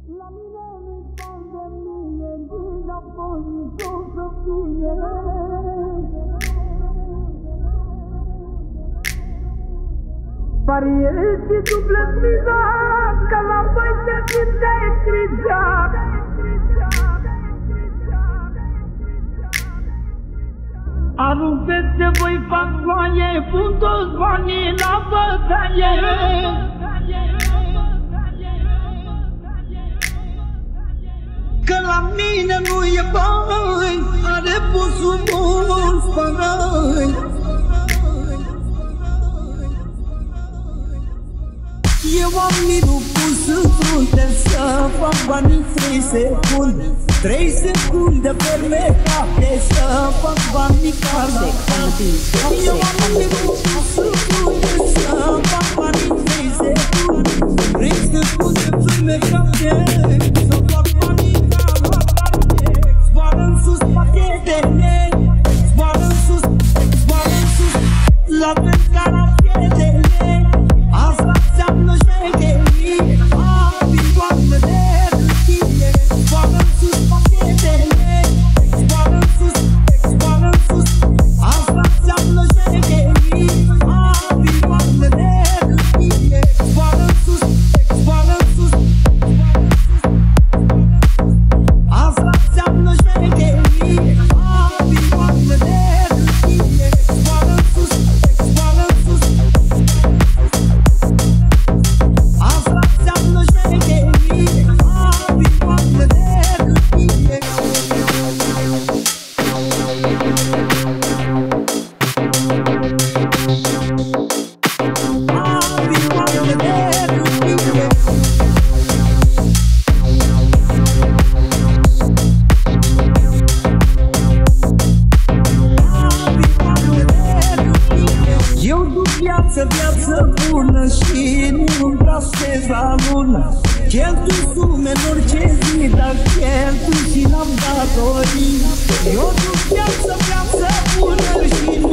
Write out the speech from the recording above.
La mine nu-i pandemie, nici n-a fost nici o să fie. Pariez și dublet viza, ca la voi se simte criza. Arunc peste voi fac ploaie, pun toți banii la bătaie. Că la mine nu e bani, are pusul mulți bani. Eu am minul pus în frunte să fac bani în 3 secunde. 3 secunde pe mecate să fac bani ca secunde. Eu am minul pus în frunte să fac bani în 3 secunde. 3 secunde pe mecate să fac bani ca secunde. Zboară în sus pachetele, zboară în sus, zboară în sus, la dreapta la pietele. Asta înseamnă șmecherie, avioane de hârtie. Zboară în sus pachetele, zboară în sus, zboară în sus. Asta înseamnă șmecherie, avioane de hârtie. Zboară în sus, zboară în sus. Asta înseamnă șmecherie, avioane de hârtie. Zboară în sus, zboară în sus. Asta înseamnă șmecherie, avioane de hârtie. Avioane de hârtie. Eu duc viață bună și nu-mi trasez la lună. Cheltui sume în orice zi, dar cheltui și n-am datorii. Eu duc viață bună și